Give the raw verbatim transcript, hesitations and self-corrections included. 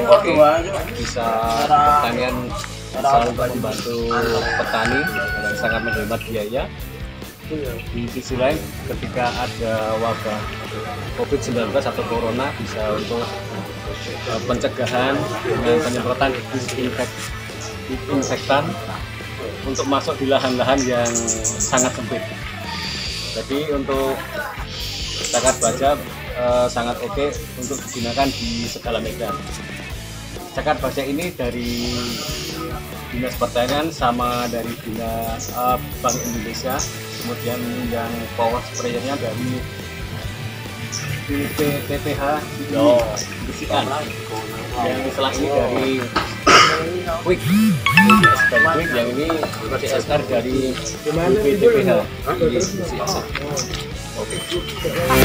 Oke, bisa pertanian selalu membantu petani dan sangat menghemat biaya. Di sisi lain, ketika ada wabah covid sembilan belas atau corona, bisa untuk uh, pencegahan dengan penyemprotan disinfek, disinfektan untuk masuk di lahan-lahan yang sangat sempit. Jadi untuk cakar baja uh, sangat oke okay untuk digunakan di segala medan. Cakar baja ini dari Dinas Pertanian sama dari Dinas uh, Bank Indonesia, kemudian yang power sprayernya dari P T P H Besikan, yang setelah ini dari Quick, dari Quick, yang ini C S R dari P T P H. Oke.